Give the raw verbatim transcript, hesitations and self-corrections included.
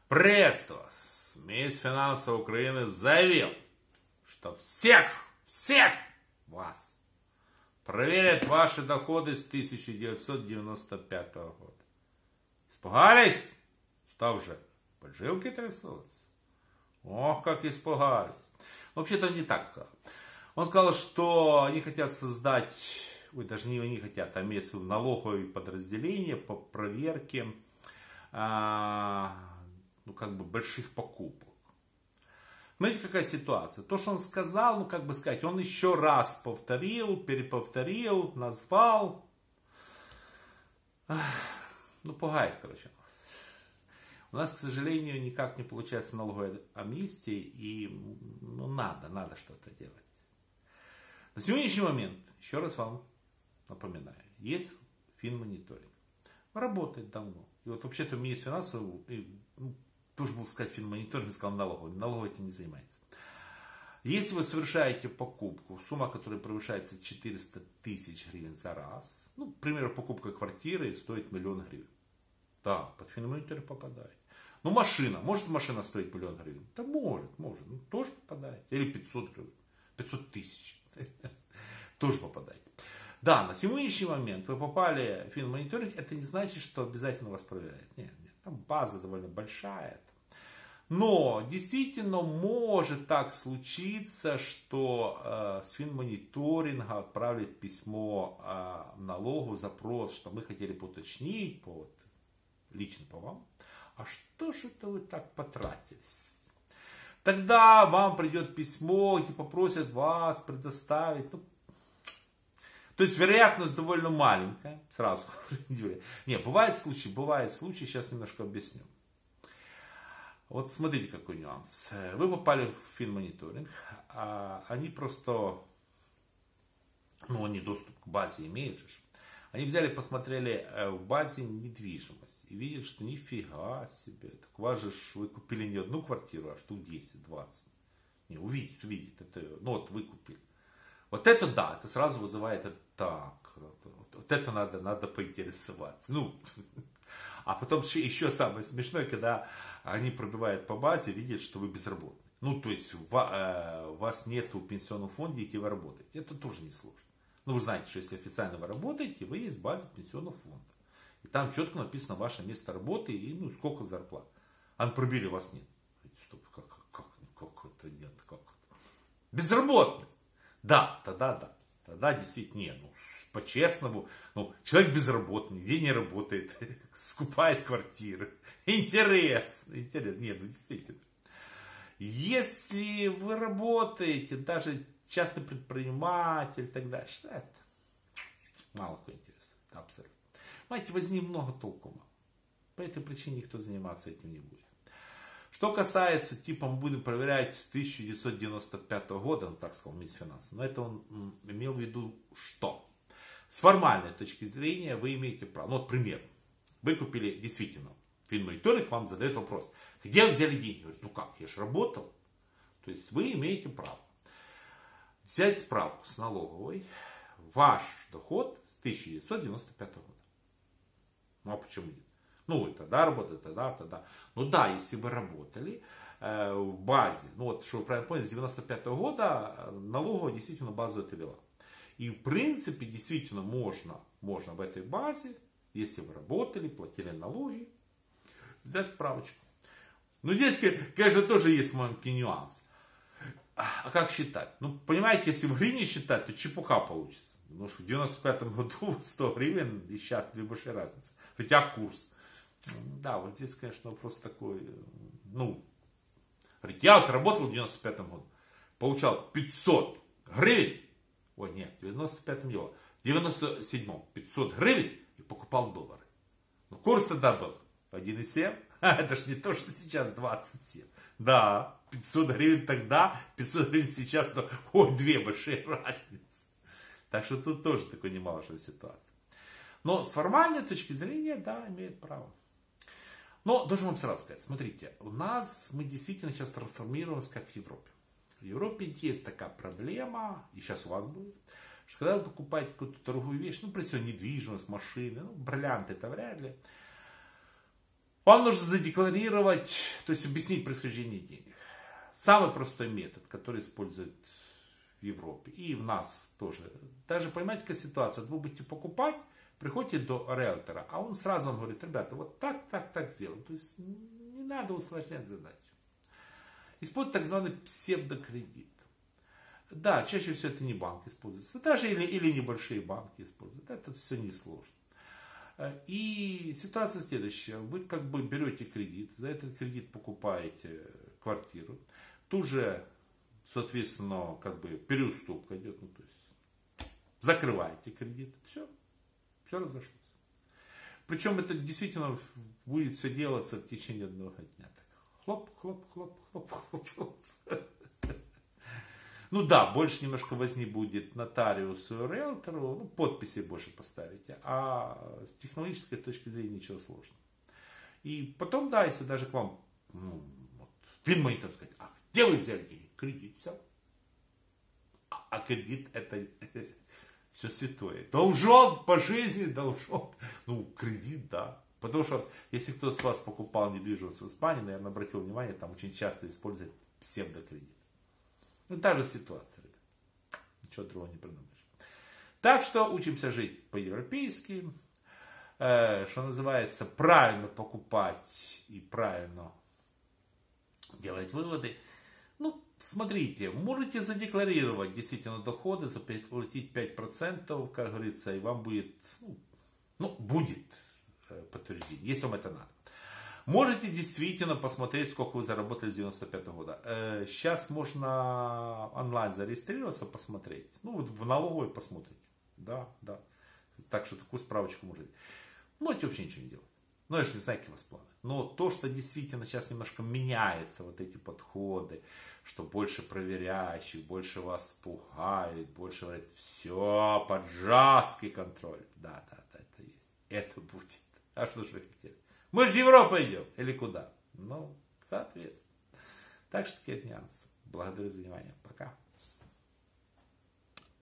Приветствую вас! Минфинансы Украины заявил, что всех, всех вас проверят ваши доходы с тысяча девятьсот девяносто пятого года. Испугались? Что уже, поджилки трясутся? Ох, как испугались. Вообще-то он не так сказал. Он сказал, что они хотят создать, ой, даже не они хотят, а имеется в виду налоговые подразделения по проверке а, ну, как бы больших покупок. Смотрите, какая ситуация. То, что он сказал, ну, как бы сказать, он еще раз повторил, переповторил, назвал. Ну, пугает, короче, нас. У нас, к сожалению, никак не получается налоговая амнистия, и ну, надо, надо что-то делать. На сегодняшний момент, еще раз вам напоминаю, есть финмониторинг. Работает давно. И вот вообще-то у меня есть финансовый, ну, тоже был сказать финмониторинг, сказал налоговый. Налоговый этим не занимается. Если вы совершаете покупку, сумма, которая превышается четыреста тысяч гривен за раз, ну, к примеру, покупка квартиры стоит миллион гривен. Да, под финмониторинг попадает. Ну, машина, может машина стоить миллион гривен? Да может, может, ну, тоже попадает. Или пятьсот гривен, пятьсот тысяч. Тоже попадает. Да, на сегодняшний момент вы попали в финмониторинг, это не значит, что обязательно вас проверяют. Нет, нет, там база довольно большая. Но действительно может так случиться, что э, с финмониторинга отправят письмо э, налогу, запрос, что мы хотели бы уточнить, по, вот, лично по вам, а что же это вы так потратились? Тогда вам придет письмо, где попросят вас предоставить, ну, то есть вероятность довольно маленькая, сразу. Не, бывает случаи, бывает случаи, сейчас немножко объясню. Вот смотрите, какой нюанс. Вы попали в финмониторинг, а они просто, ну, они доступ к базе имеют же. Они взяли, посмотрели в базе недвижимость и видят, что нифига себе. Так у вас же вы купили не одну квартиру, а штук десять-двадцать. Не, увидит, увидит. Это, ну вот вы купили. Вот это да, это сразу вызывает это так. Вот, вот это надо, надо поинтересоваться. Ну, а потом еще самое смешное, когда они пробивают по базе, видят, что вы безработный. Ну, то есть у вас нет в пенсионном фонде, и вы работаете. Это тоже не сложно. Ну, вы знаете, что если официально вы работаете, вы есть в базе пенсионного фонда. И там четко написано ваше место работы и ну, сколько зарплат. А пробили, вас нет. Стоп, как, как, как это нет, как это? Безработный. Да, тогда да. Тогда действительно нет. Ну, по-честному, ну, человек безработный, нигде не работает, скупает квартиры. Интересно, интересно. Нет, ну действительно. Если вы работаете, даже частный предприниматель и так далее, что это? Мало кого интересует. Абсолютно. Знаете, возьми много толку. По этой причине никто заниматься этим не будет. Что касается, типа, мы будем проверять с тысяча девятьсот девяносто пятого года, ну так сказал Минфинансы, но это он имел в виду что? С формальной точки зрения вы имеете право. Ну вот пример. Вы купили действительно финмониторинг, вам задает вопрос, где вы взяли деньги? Говорит, ну как, я же работал. То есть вы имеете право взять справку с налоговой, ваш доход с тысяча девятьсот девяносто пятого года. Ну а почему нет? Ну, вы тогда работали, тогда, тогда. Ну да, если вы работали э, в базе, ну вот, что вы правильно поняли, с девяносто пятого года налоговая действительно базу это вела. И в принципе, действительно можно, можно в этой базе, если вы работали, платили налоги, взять справочку. Ну здесь, конечно, тоже есть маленький нюанс. А как считать? Ну, понимаете, если в гривне считать, то чепуха получится. Потому что в девяносто пятом году сто гривен и сейчас две большие разницы. Хотя курс. Да, вот здесь, конечно, вопрос такой, ну, я вот работал в девяносто пятом году, получал пятьсот гривен, ой, нет, в девяносто пятом дело, в девяносто седьмом пятьсот гривен и покупал доллары. Ну, курс тогда был один и семь, это ж не то, что сейчас двадцать семь. Да, пятьсот гривен тогда, пятьсот гривен сейчас, но, ой, две большие разницы. Так что тут тоже такой немалая ситуация. Но с формальной точки зрения, да, имеет право. Но должен вам сразу сказать, смотрите, у нас мы действительно сейчас трансформируемся как в Европе. В Европе есть такая проблема, и сейчас у вас будет, что когда вы покупаете какую-то дорогую вещь, ну, прежде всего, недвижимость, машины, ну, бриллианты, это вряд ли, Вам нужно задекларировать, то есть объяснить происхождение денег. Самый простой метод, который используют в Европе и в нас тоже. Даже, понимаете, какая ситуация, вы будете покупать, приходите до риэлтора, а он сразу вам говорит: ребята, вот так, так, так сделаем. То есть не надо усложнять задачу. Используют так званый псевдокредит. Да, чаще всего это не банк используется, даже или, или небольшие банки используют. Это все несложно. И ситуация следующая. Вы как бы берете кредит, за этот кредит покупаете квартиру. Тут же, соответственно, как бы переуступка идет. Ну, то есть закрываете кредит. Все. Все разошлось. Причем это действительно будет все делаться в течение одного дня. Так, хлоп, хлоп, хлоп, хлоп, хлоп, хлоп. Ну да, больше немножко возни будет нотариусу и риэлтору, ну, подписи больше поставите, а с технологической точки зрения ничего сложного. И потом, да, если даже к вам, ну, вот, финмонитор сказать: а где вы взяли деньги? Кредит взял. А, а кредит это все святое. Должок по жизни, должок. Ну, кредит, да. Потому что, если кто-то с вас покупал недвижимость в Испании, наверное, обратил внимание, там очень часто используют псевдокредит. Ну, та же ситуация, ребят. Ничего другого не придумаешь. Так что учимся жить по-европейски. Э, что называется, правильно покупать и правильно делать выводы. Ну, смотрите, можете задекларировать действительно доходы, заплатить пять процентов, как говорится, и вам будет, ну, ну будет подтверждение, если вам это надо. Можете действительно посмотреть, сколько вы заработали с девяносто пятого года. Сейчас можно онлайн зарегистрироваться, посмотреть. Ну, вот в налоговой посмотрите. Да, да. Так что такую справочку можете. Можете вообще ничего не делать. Ну, я же не знаю, какие у вас планы. Но то, что действительно сейчас немножко меняется, вот эти подходы, что больше проверяющих, больше вас пугают, больше говорят: все под жесткий контроль. Да, да, да, это есть. Это будет. А что же вы хотели? Мы же в Европу идем. Или куда? Ну, соответственно. Так что такие нюансы. Благодарю за внимание. Пока.